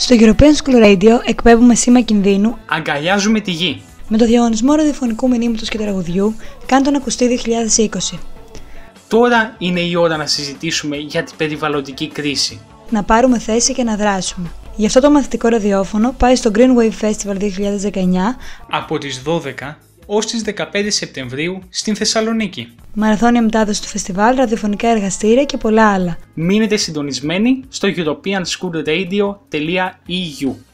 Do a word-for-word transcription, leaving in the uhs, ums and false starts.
Στο European School Radio εκπέμπουμε σήμα κινδύνου. Αγκαλιάζουμε τη γη. Με το διαγωνισμό ραδιοφωνικού μηνύματος και τραγουδιού Κάν' τον ακουστή δύο χιλιάδες είκοσι. Τώρα είναι η ώρα να συζητήσουμε για την περιβαλλοντική κρίση. Να πάρουμε θέση και να δράσουμε. Γι' αυτό το μαθητικό ραδιόφωνο πάει στο Green Wave Festival δύο χιλιάδες δεκαεννιά από τις δώδεκα ως τις δεκαπέντε Σεπτεμβρίου στην Θεσσαλονίκη. Μαραθώνια μετάδοση του φεστιβάλ, ραδιοφωνικά εργαστήρια και πολλά άλλα. Μείνετε συντονισμένοι στο european school radio dot e u.